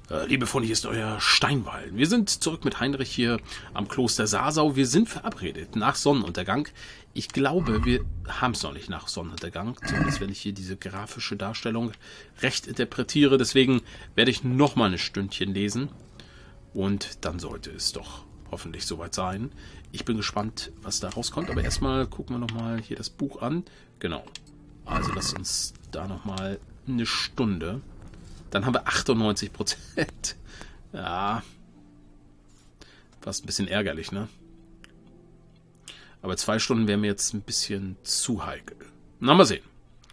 Liebe Freunde, hier ist euer Steinwall. Wir sind zurück mit Heinrich hier am Kloster Sasau. Wir sind verabredet nach Sonnenuntergang. Ich glaube, wir haben es noch nicht nach Sonnenuntergang. Zumindest wenn ich hier diese grafische Darstellung recht interpretiere. Deswegen werde ich nochmal ein Stündchen lesen. Und dann sollte es doch hoffentlich soweit sein. Ich bin gespannt, was da rauskommt. Aber erstmal gucken wir nochmal hier das Buch an. Genau. Also lasst uns da nochmal eine Stunde. Dann haben wir 98%. Ja. Fast ein bisschen ärgerlich, ne? Aber 2 Stunden wären mir jetzt ein bisschen zu heikel. Na, mal sehen.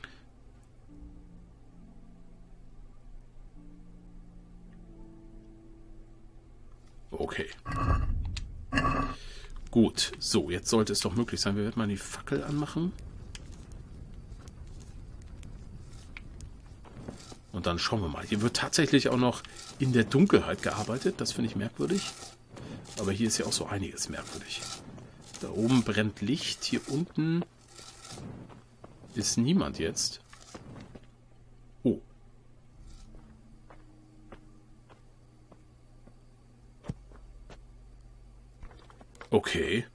Okay. Gut. So, jetzt sollte es doch möglich sein. Wir werden mal die Fackel anmachen. Und dann schauen wir mal. Hier wird tatsächlich auch noch in der Dunkelheit gearbeitet. Das finde ich merkwürdig. Aber hier ist ja auch so einiges merkwürdig. Da oben brennt Licht. Hier unten ist niemand jetzt. Oh. Okay.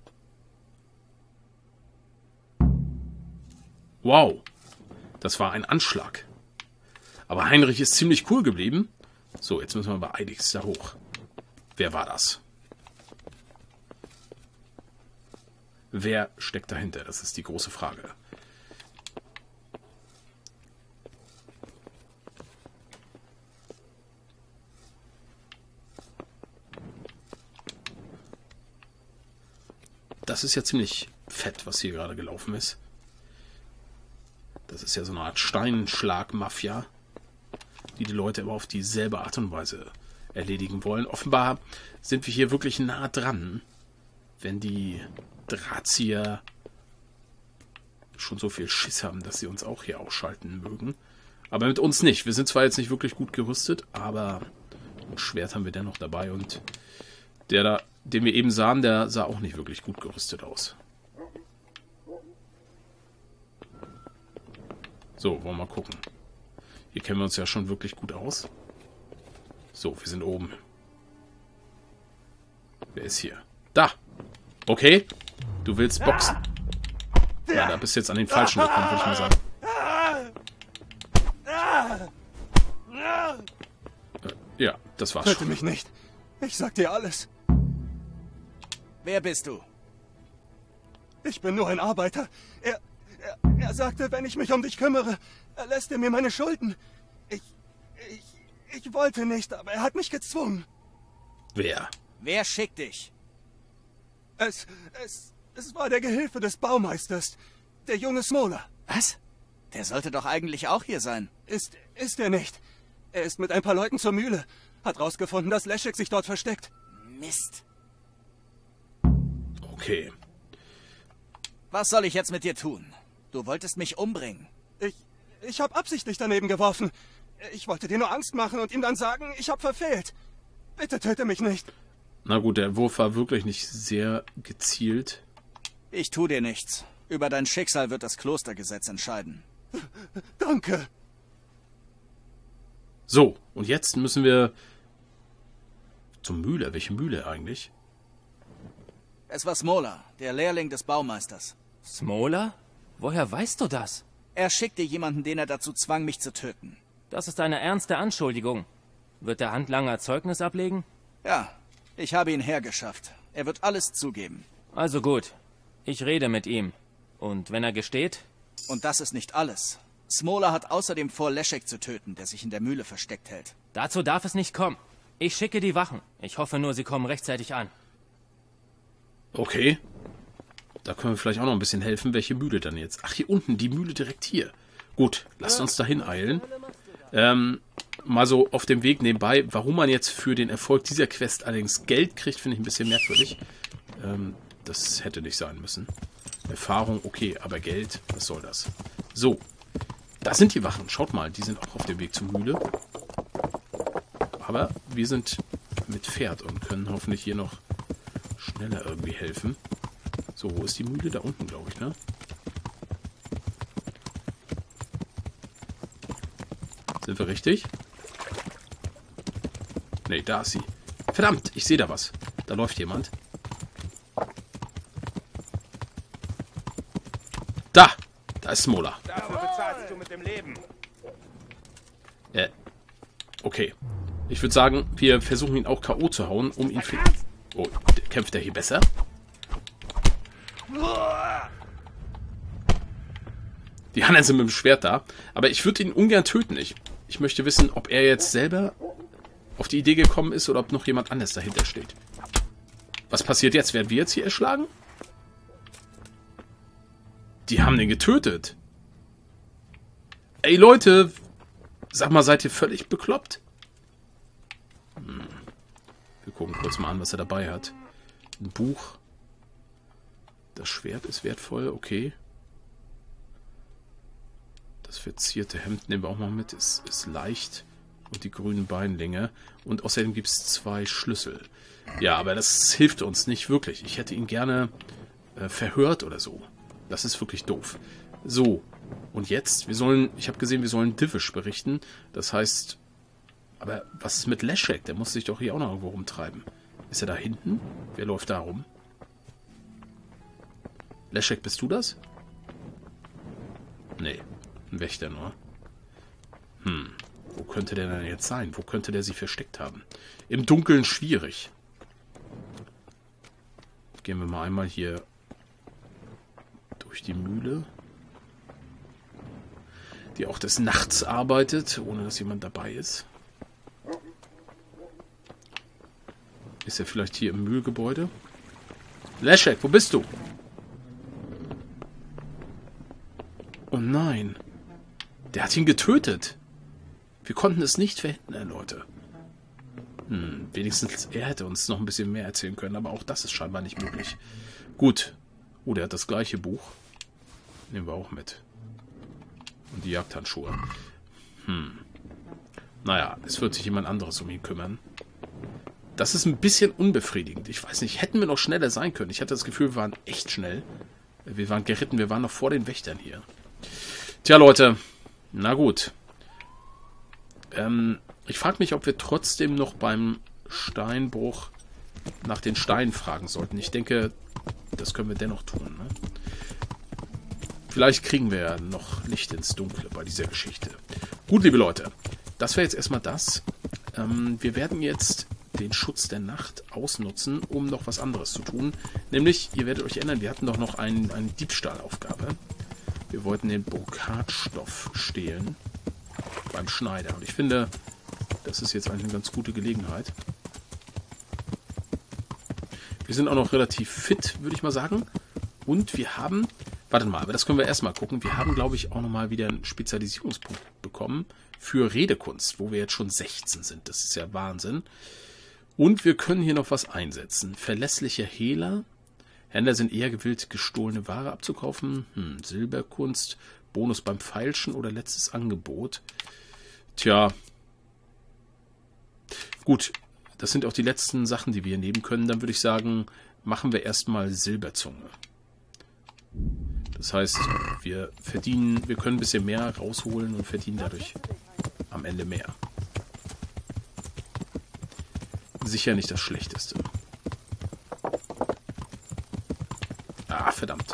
Wow. Das war ein Anschlag. Aber Heinrich ist ziemlich cool geblieben. So, jetzt müssen wir aber eiligst da hoch. Wer war das? Wer steckt dahinter? Das ist die große Frage. Das ist ja ziemlich fett, was hier gerade gelaufen ist. Das ist ja so eine Art Steinschlag-Mafia, die Leute aber auf dieselbe Art und Weise erledigen wollen. Offenbar sind wir hier wirklich nah dran, wenn die Drahtzieher schon so viel Schiss haben, dass sie uns auch hier ausschalten mögen. Aber mit uns nicht. Wir sind zwar jetzt nicht wirklich gut gerüstet, aber ein Schwert haben wir dennoch dabei. Und der da, den wir eben sahen, der sah auch nicht wirklich gut gerüstet aus. So, wollen wir mal gucken. Hier kennen wir uns ja schon wirklich gut aus. So, wir sind oben. Wer ist hier? Da! Okay. Du willst boxen. Ja, da bist du jetzt an den Falschen gekommen, würde ich mal sagen. Ja, das war's Töte schon. mich nicht. Ich sag dir alles. Wer bist du? Ich bin nur ein Arbeiter. Er sagte, wenn ich mich um dich kümmere, erlässt er mir meine Schulden. Ich wollte nicht, aber er hat mich gezwungen. Wer? Wer schickt dich? Es war der Gehilfe des Baumeisters, der junge Smola. Was? Der sollte doch eigentlich auch hier sein. Ist er nicht. Er ist mit ein paar Leuten zur Mühle. Hat rausgefunden, dass Leszek sich dort versteckt. Mist. Okay. Was soll ich jetzt mit dir tun? Du wolltest mich umbringen. Ich habe absichtlich daneben geworfen. Ich wollte dir nur Angst machen und ihm dann sagen, ich habe verfehlt. Bitte töte mich nicht. Na gut, der Wurf war wirklich nicht sehr gezielt. Ich tu dir nichts. Über dein Schicksal wird das Klostergesetz entscheiden. Danke. So, und jetzt müssen wir zur Mühle. Welche Mühle eigentlich? Es war Smola, der Lehrling des Baumeisters. Smola? Woher weißt du das? Er schickte jemanden, den er dazu zwang, mich zu töten. Das ist eine ernste Anschuldigung. Wird der Handlanger Zeugnis ablegen? Ja, ich habe ihn hergeschafft. Er wird alles zugeben. Also gut. Ich rede mit ihm. Und wenn er gesteht? Und das ist nicht alles. Smola hat außerdem vor, Leszek zu töten, der sich in der Mühle versteckt hält. Dazu darf es nicht kommen. Ich schicke die Wachen. Ich hoffe nur, sie kommen rechtzeitig an. Okay. Da können wir vielleicht auch noch ein bisschen helfen. Welche Mühle dann jetzt? Ach, hier unten, die Mühle direkt hier. Gut, lasst uns dahin eilen. Mal so auf dem Weg nebenbei. Warum man jetzt für den Erfolg dieser Quest allerdings Geld kriegt, finde ich ein bisschen merkwürdig. Das hätte nicht sein müssen. Erfahrung, okay, aber Geld, was soll das? So, da sind die Wachen. Schaut mal, die sind auch auf dem Weg zur Mühle. Aber wir sind mit Pferd und können hoffentlich hier noch schneller irgendwie helfen. So, wo ist die Mühle? Da unten, glaube ich, ne? Sind wir richtig? Nee, da ist sie. Verdammt, ich sehe da was. Da läuft jemand. Da! Da ist Smola. Dafür bezahlst du mit dem Leben. Okay. Ich würde sagen, wir versuchen ihn auch K.O. zu hauen, um ihn... Oh, kämpft er hier besser? Die anderen sind mit dem Schwert da. Aber ich würde ihn ungern töten. Ich möchte wissen, ob er jetzt selber auf die Idee gekommen ist oder ob noch jemand anderes dahinter steht. Was passiert jetzt? Werden wir jetzt hier erschlagen? Die haben den getötet. Ey, Leute! Sag mal, seid ihr völlig bekloppt? Wir gucken kurz mal an, was er dabei hat. Ein Buch. Das Schwert ist wertvoll, okay. Das verzierte Hemd nehmen wir auch mal mit. Ist leicht. Und die grünen Beinlinge. Und außerdem gibt es 2 Schlüssel. Ja, aber das hilft uns nicht wirklich. Ich hätte ihn gerne verhört oder so. Das ist wirklich doof. So. Und jetzt? Ich habe gesehen, wir sollen Divish berichten. Das heißt... Aber was ist mit Leszek? Der muss sich doch hier auch noch irgendwo rumtreiben. Ist er da hinten? Wer läuft da rum? Leszek, bist du das? Nee, ein Wächter nur. Wo könnte der denn jetzt sein? Wo könnte der sich versteckt haben? Im Dunkeln schwierig. Gehen wir mal einmal hier durch die Mühle. Die auch des Nachts arbeitet, ohne dass jemand dabei ist. Ist er vielleicht hier im Mühlgebäude? Leszek, wo bist du? Oh nein. Der hat ihn getötet. Wir konnten es nicht verhindern, Leute. Wenigstens er hätte uns noch ein bisschen mehr erzählen können, aber auch das ist scheinbar nicht möglich. Gut. Oh, der hat das gleiche Buch. Nehmen wir auch mit. Und die Jagdhandschuhe. Naja, es wird sich jemand anderes um ihn kümmern. Das ist ein bisschen unbefriedigend. Ich weiß nicht, hätten wir noch schneller sein können. Ich hatte das Gefühl, wir waren echt schnell. Wir waren geritten, wir waren noch vor den Wächtern hier. Tja, Leute. Na gut. Ich frage mich, ob wir trotzdem noch beim Steinbruch nach den Steinen fragen sollten. Ich denke, das können wir dennoch tun. Ne? Vielleicht kriegen wir ja noch Licht ins Dunkle bei dieser Geschichte. Gut, liebe Leute. Das wäre jetzt erstmal das. Wir werden jetzt den Schutz der Nacht ausnutzen, um noch was anderes zu tun. Nämlich, ihr werdet euch erinnern, wir hatten doch noch eine Diebstahlaufgabe. Wir wollten den Brokatstoff stehlen beim Schneider. Und ich finde, das ist jetzt eigentlich eine ganz gute Gelegenheit. Wir sind auch noch relativ fit, würde ich mal sagen. Und wir haben, warte mal, aber das können wir erstmal gucken. Wir haben, glaube ich, auch nochmal wieder einen Spezialisierungspunkt bekommen für Redekunst, wo wir jetzt schon 16 sind. Das ist ja Wahnsinn. Und wir können hier noch was einsetzen. Verlässlicher Hehler. Händler sind eher gewillt, gestohlene Ware abzukaufen. Silberkunst, Bonus beim Feilschen oder letztes Angebot. Tja. Gut, das sind auch die letzten Sachen, die wir hier nehmen können. Dann würde ich sagen, machen wir erstmal Silberzunge. Das heißt, wir können ein bisschen mehr rausholen und verdienen dadurch am Ende mehr. Sicher nicht das Schlechteste. Ah, verdammt.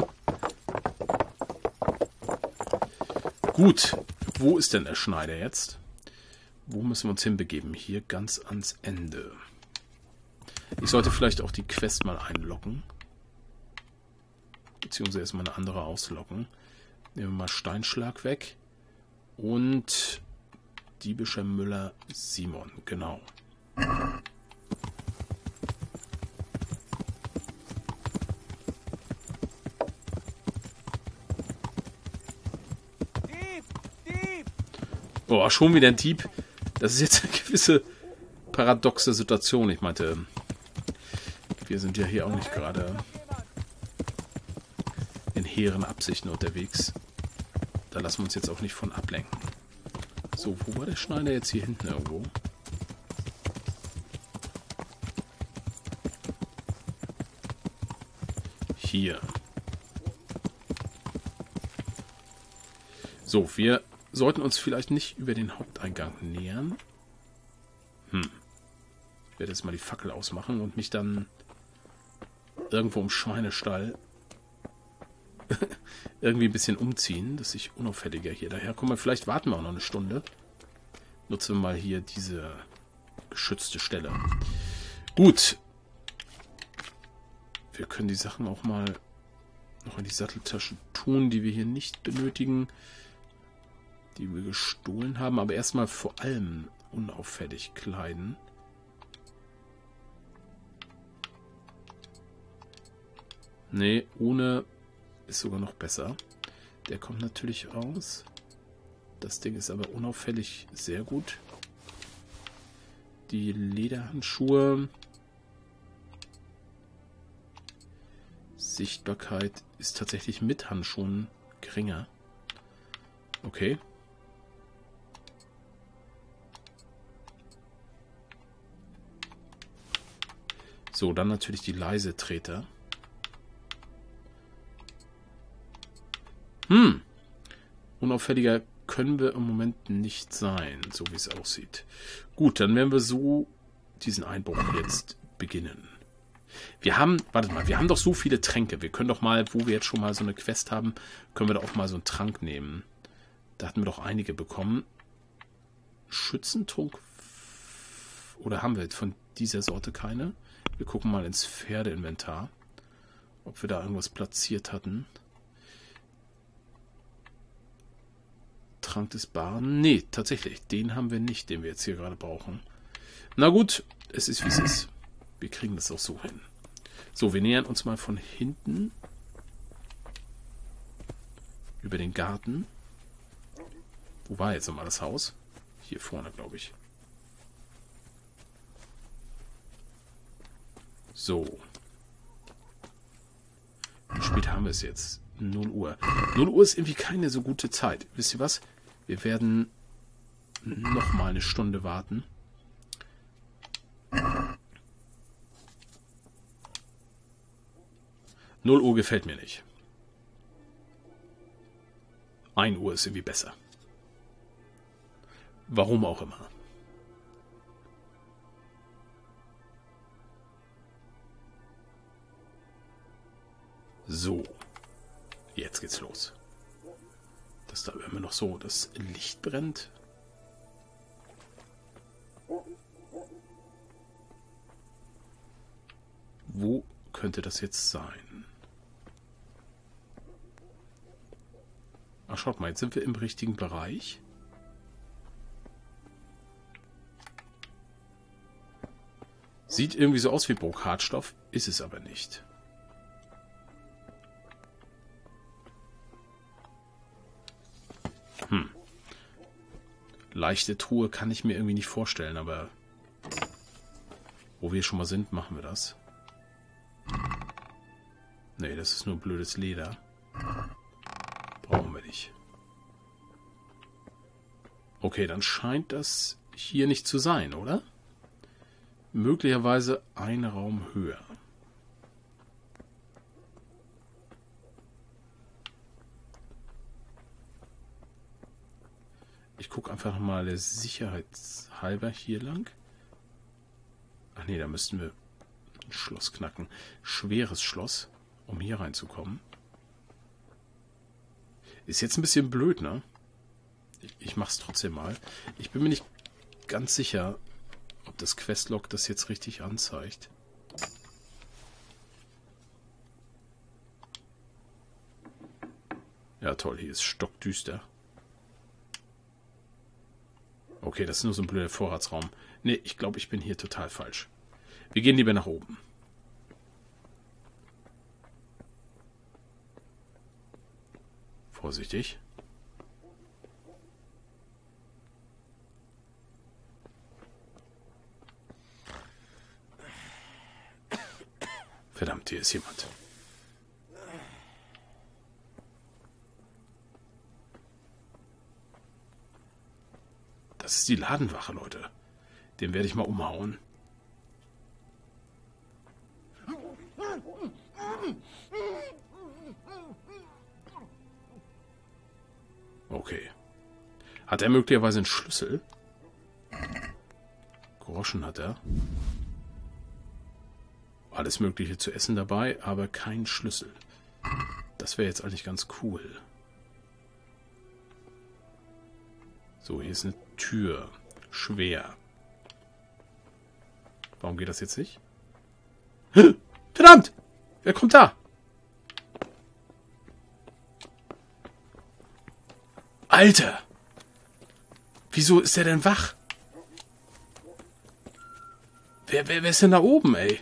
Gut, wo ist denn der Schneider jetzt? Wo müssen wir uns hinbegeben? Hier ganz ans Ende. Ich sollte vielleicht auch die Quest mal einloggen. Beziehungsweise erstmal eine andere ausloggen. Nehmen wir mal Steinschlag weg. Und Diebischer Müller Simon, genau. Boah, schon wieder ein Dieb. Das ist jetzt eine gewisse paradoxe Situation. Ich meinte, wir sind ja hier auch nicht gerade in hehren Absichten unterwegs. Da lassen wir uns jetzt auch nicht von ablenken. So, wo war der Schneider jetzt hier hinten irgendwo? Hier. So, wir sollten uns vielleicht nicht über den Haupteingang nähern. Ich werde jetzt mal die Fackel ausmachen und mich dann irgendwo im Schweinestall irgendwie ein bisschen umziehen, dass ich unauffälliger hier daherkomme. Vielleicht warten wir auch noch eine Stunde. Nutzen wir mal hier diese geschützte Stelle. Gut. Wir können die Sachen auch mal noch in die Satteltasche tun, die wir hier nicht benötigen, die wir gestohlen haben, aber erstmal vor allem unauffällig kleiden. Nee, ohne ist sogar noch besser. Der kommt natürlich raus. Das Ding ist aber unauffällig sehr gut. Die Lederhandschuhe. Sichtbarkeit ist tatsächlich mit Handschuhen geringer. Okay. So, dann natürlich die Leisetreter. Unauffälliger können wir im Moment nicht sein, so wie es aussieht. Gut, dann werden wir so diesen Einbruch jetzt beginnen. Wir haben, wartet mal, wir haben doch so viele Tränke. Wir können doch mal, wo wir jetzt schon mal so eine Quest haben, können wir doch auch mal so einen Trank nehmen. Da hatten wir doch einige bekommen. Schützentrunk? Oder haben wir von dieser Sorte keine? Wir gucken mal ins Pferdeinventar, ob wir da irgendwas platziert hatten. Trank des Baren? Nee, tatsächlich. Den haben wir nicht, den wir jetzt hier gerade brauchen. Na gut, es ist wie es ist. Wir kriegen das auch so hin. So, wir nähern uns mal von hinten über den Garten. Wo war jetzt nochmal das Haus? Hier vorne, glaube ich. So. Wie spät haben wir es jetzt? 0 Uhr. 0 Uhr ist irgendwie keine so gute Zeit. Wisst ihr was? Wir werden noch mal eine Stunde warten. Null Uhr gefällt mir nicht. 1 Uhr ist irgendwie besser. Warum auch immer. So. Jetzt geht's los. Dass da immer noch so das Licht brennt. Wo könnte das jetzt sein? Ach, schaut mal, jetzt sind wir im richtigen Bereich. Sieht irgendwie so aus wie Brokatstoff, ist es aber nicht. Leichte Truhe kann ich mir irgendwie nicht vorstellen, aber wo wir schon mal sind, machen wir das. Nee, das ist nur blödes Leder. Brauchen wir nicht. Okay, dann scheint das hier nicht zu sein, oder? Möglicherweise ein Raum höher. Ich gucke einfach nochmal der Sicherheitshalber hier lang. Ach nee, da müssten wir ein Schloss knacken. Schweres Schloss, um hier reinzukommen. Ist jetzt ein bisschen blöd, ne? Ich mach's trotzdem mal. Ich bin mir nicht ganz sicher, ob das Questlog das jetzt richtig anzeigt. Ja, toll, hier ist stockdüster. Okay, das ist nur so ein blöder Vorratsraum. Nee, ich glaube, ich bin hier total falsch. Wir gehen lieber nach oben. Vorsichtig. Verdammt, hier ist jemand. Das ist die Ladenwache, Leute. Den werde ich mal umhauen. Okay. Hat er möglicherweise einen Schlüssel? Groschen hat er. Alles Mögliche zu essen dabei, aber kein Schlüssel. Das wäre jetzt eigentlich ganz cool. So, hier ist eine Tür. Schwer. Warum geht das jetzt nicht? Verdammt! Wer kommt da? Alter! Wieso ist der denn wach? Wer ist denn da oben, ey?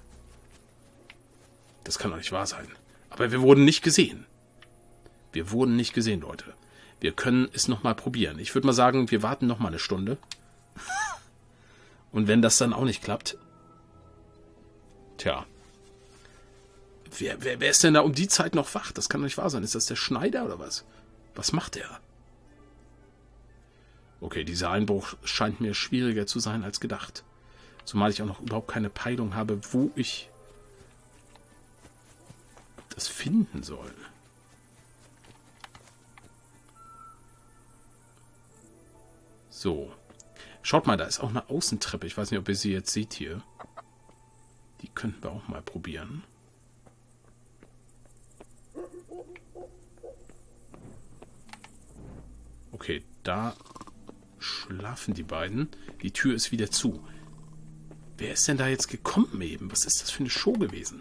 Das kann doch nicht wahr sein. Aber wir wurden nicht gesehen. Wir wurden nicht gesehen, Leute. Wir können es nochmal probieren. Ich würde mal sagen, wir warten nochmal eine Stunde. Und wenn das dann auch nicht klappt... Tja. Wer ist denn da um die Zeit noch wach? Das kann doch nicht wahr sein. Ist das der Schneider oder was? Was macht der? Okay, dieser Einbruch scheint mir schwieriger zu sein als gedacht. Zumal ich auch noch überhaupt keine Peilung habe, wo ich das finden soll. So. Schaut mal, da ist auch eine Außentreppe. Ich weiß nicht, ob ihr sie jetzt seht hier. Die könnten wir auch mal probieren. Okay, da schlafen die beiden. Die Tür ist wieder zu. Wer ist denn da jetzt gekommen eben? Was ist das für eine Show gewesen?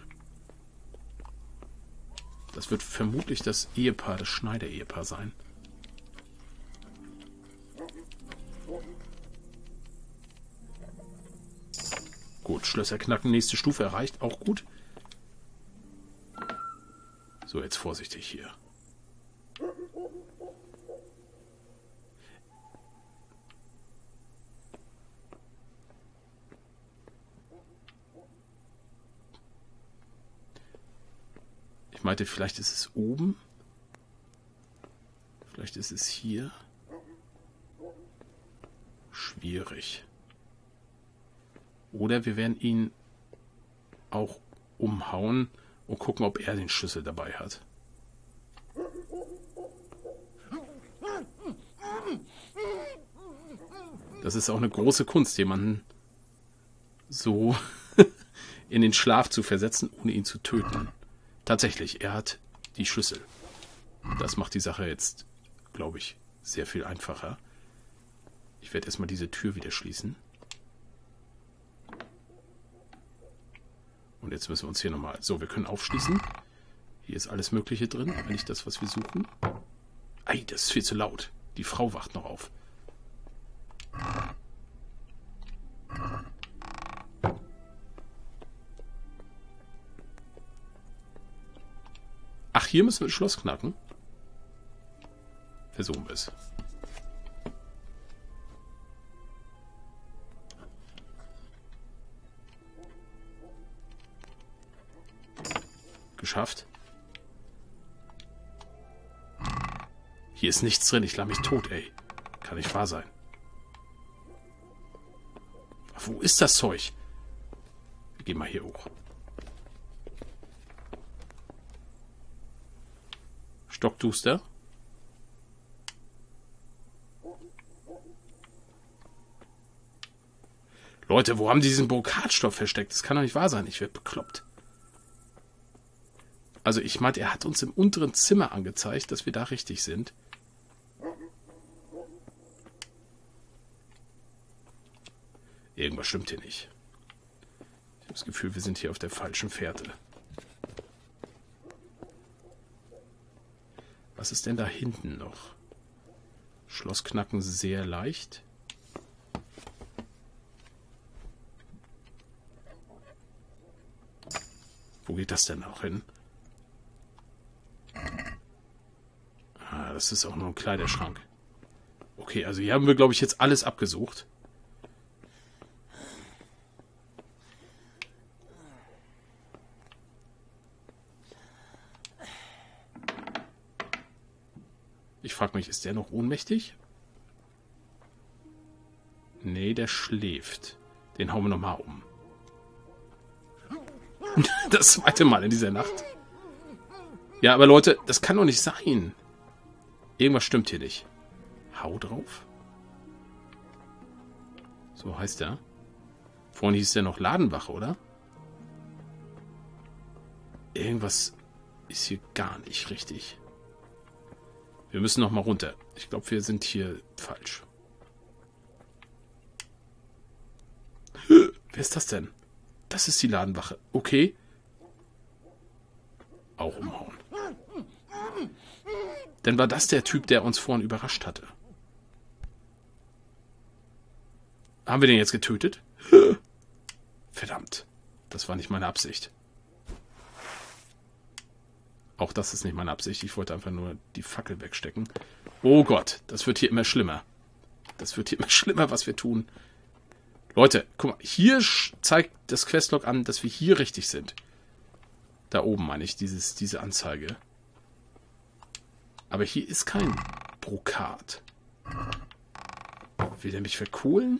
Das wird vermutlich das Ehepaar, das Schneider-Ehepaar sein. Gut, Schlösser knacken, nächste Stufe erreicht, auch gut. So, jetzt vorsichtig hier. Ich meinte, vielleicht ist es oben. Vielleicht ist es hier. Schwierig. Oder wir werden ihn auch umhauen und gucken, ob er den Schlüssel dabei hat. Das ist auch eine große Kunst, jemanden so in den Schlaf zu versetzen, ohne ihn zu töten. Tatsächlich, er hat die Schlüssel. Das macht die Sache jetzt, glaube ich, sehr viel einfacher. Ich werde erstmal diese Tür wieder schließen. Und jetzt müssen wir uns hier nochmal... So, wir können aufschließen. Hier ist alles Mögliche drin, aber nicht das, was wir suchen. Ei, das ist viel zu laut. Die Frau wacht noch auf. Ach, hier müssen wir das Schloss knacken. Versuchen wir es. Geschafft. Hier ist nichts drin. Ich lasse mich tot, ey. Kann nicht wahr sein. Wo ist das Zeug? Wir gehen mal hier hoch. Stockduster. Leute, wo haben die diesen Brokatstoff versteckt? Das kann doch nicht wahr sein. Ich werde bekloppt. Also ich meinte, er hat uns im unteren Zimmer angezeigt, dass wir da richtig sind. Irgendwas stimmt hier nicht. Ich habe das Gefühl, wir sind hier auf der falschen Fährte. Was ist denn da hinten noch? Schloss knacken sehr leicht. Wo geht das denn auch hin? Ah, das ist auch nur ein Kleiderschrank. Okay, also hier haben wir, glaube ich, jetzt alles abgesucht. Ich frage mich, ist der noch ohnmächtig? Nee, der schläft. Den hauen wir nochmal um. Das zweite Mal in dieser Nacht. Ja, aber Leute, das kann doch nicht sein. Irgendwas stimmt hier nicht. Hau drauf. So heißt er. Vorhin hieß der noch Ladenwache, oder? irgendwas ist hier gar nicht richtig. Wir müssen noch mal runter. Ich glaube, wir sind hier falsch. Wer ist das denn? Das ist die Ladenwache. Okay. Auch umhauen. Dann war das der Typ, der uns vorhin überrascht hatte. Haben wir den jetzt getötet? Verdammt. Das war nicht meine Absicht. Auch das ist nicht meine Absicht. Ich wollte einfach nur die Fackel wegstecken. Oh Gott, das wird hier immer schlimmer. Das wird hier immer schlimmer, was wir tun. Leute, guck mal. Hier zeigt das Questlog an, dass wir hier richtig sind. Da oben meine ich, diese Anzeige. Aber hier ist kein Brokat. Will der mich verkohlen?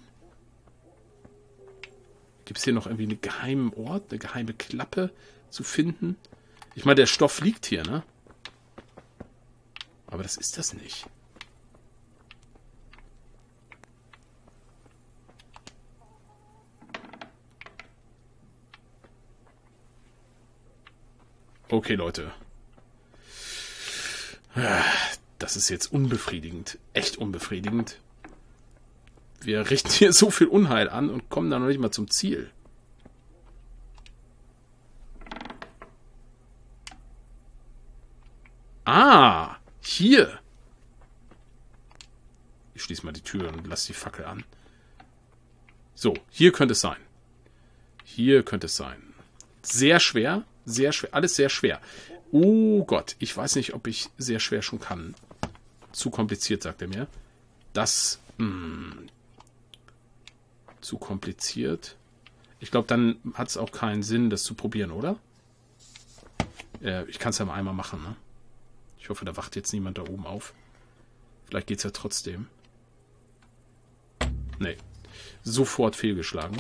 Gibt es hier noch irgendwie einen geheimen Ort, eine geheime Klappe zu finden? Ich meine, der Stoff liegt hier, ne? Aber das ist das nicht. Okay, Leute. Das ist jetzt unbefriedigend. Echt unbefriedigend. Wir richten hier so viel Unheil an und kommen dann noch nicht mal zum Ziel. Ah, hier. Ich schließe mal die Tür und lasse die Fackel an. So, hier könnte es sein. Hier könnte es sein. Sehr schwer, alles sehr schwer. Oh Gott, ich weiß nicht, ob ich sehr schwer schon kann. Zu kompliziert, sagt er mir. Das, zu kompliziert. Ich glaube, dann hat es auch keinen Sinn, das zu probieren, oder? Ich kann es ja mal einmal machen, ne? Ich hoffe, da wacht jetzt niemand da oben auf. Vielleicht geht es ja trotzdem. Nee. Sofort fehlgeschlagen.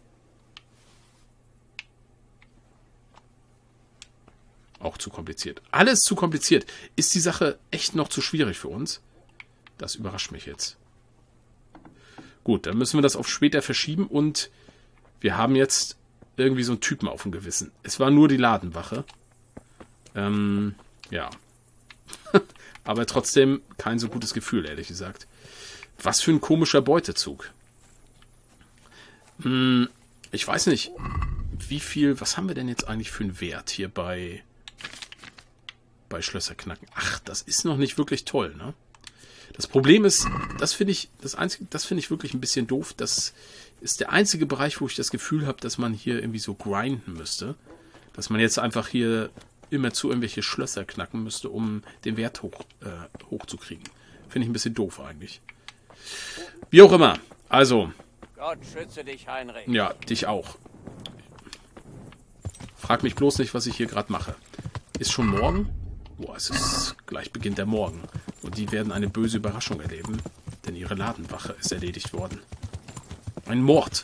Auch zu kompliziert. Alles zu kompliziert. Ist die Sache echt noch zu schwierig für uns? Das überrascht mich jetzt. Gut, dann müssen wir das auf später verschieben und wir haben jetzt irgendwie so einen Typen auf dem Gewissen. Es war nur die Ladenwache. Ja. Aber trotzdem kein so gutes Gefühl, ehrlich gesagt. Was für ein komischer Beutezug. Ich weiß nicht, wie viel... Was haben wir denn jetzt eigentlich für einen Wert hier bei Schlösserknacken? Ach, das ist noch nicht wirklich toll, ne? Das Problem ist, das finde ich wirklich ein bisschen doof. Das ist der einzige Bereich, wo ich das Gefühl habe, dass man hier irgendwie so grinden müsste. Dass man jetzt einfach hier immerzu irgendwelche Schlösser knacken müsste, um den Wert hochzukriegen. Finde ich ein bisschen doof eigentlich. Wie auch immer. Also. Gott schütze dich, Heinrich. Ja, dich auch. Frag mich bloß nicht, was ich hier gerade mache. Ist schon morgen? Boah, es ist gleich beginnt der Morgen. Und die werden eine böse Überraschung erleben, denn ihre Ladenwache ist erledigt worden. Ein Mord.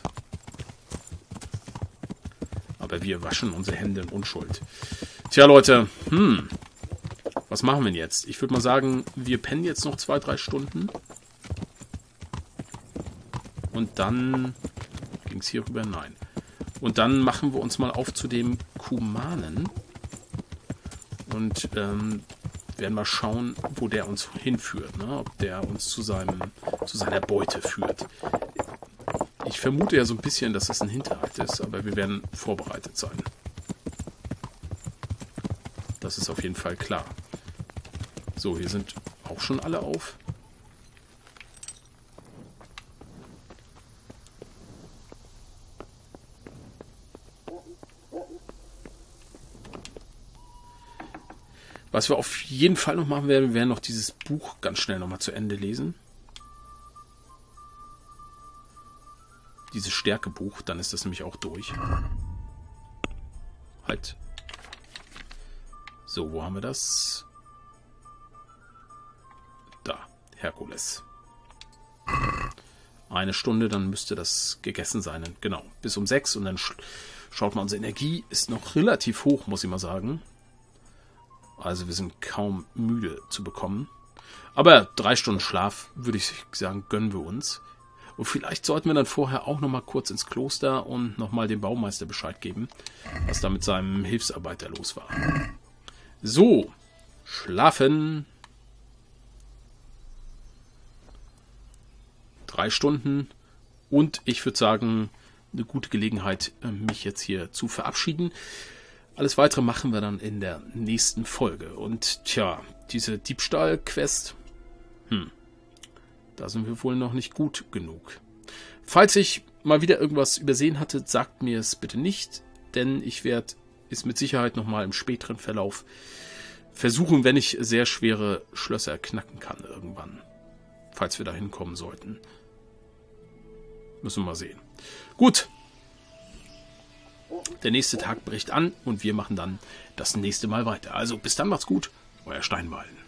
Aber wir waschen unsere Hände in Unschuld. Tja, Leute, was machen wir denn jetzt? Ich würde mal sagen, wir pennen jetzt noch 2-3 Stunden. Und dann ging es hier rüber? Nein. Und dann machen wir uns mal auf zu dem Kumanen. Und werden mal schauen, wo der uns hinführt. Ne? Ob der uns zu seiner Beute führt. Ich vermute ja so ein bisschen, dass das ein Hinterhalt ist, aber wir werden vorbereitet sein. Das ist auf jeden Fall klar. So, hier sind auch schon alle auf. Was wir auf jeden Fall noch machen werden, wir werden noch dieses Buch ganz schnell nochmal zu Ende lesen. Dieses Stärkebuch, dann ist das nämlich auch durch. Halt. So, wo haben wir das? Da, Herkules. 1 Stunde, dann müsste das gegessen sein. Genau, bis um 6 und dann schaut mal, unsere Energie ist noch relativ hoch, muss ich mal sagen. Also wir sind kaum müde zu bekommen. Aber 3 Stunden Schlaf, würde ich sagen, gönnen wir uns. Und vielleicht sollten wir dann vorher auch nochmal kurz ins Kloster und nochmal dem Baumeister Bescheid geben, was da mit seinem Hilfsarbeiter los war. So, schlafen. 3 Stunden. Und ich würde sagen, eine gute Gelegenheit, mich jetzt hier zu verabschieden. Alles Weitere machen wir dann in der nächsten Folge. Und tja, diese Diebstahl-Quest, da sind wir wohl noch nicht gut genug. Falls ich mal wieder irgendwas übersehen hatte, sagt mir es bitte nicht, denn ich werde es mit Sicherheit nochmal im späteren Verlauf versuchen, wenn ich sehr schwere Schlösser knacken kann irgendwann. Falls wir da hinkommen sollten. Müssen wir mal sehen. Gut. Der nächste Tag bricht an und wir machen dann das nächste Mal weiter. Also bis dann, macht's gut. Euer Steinwallen.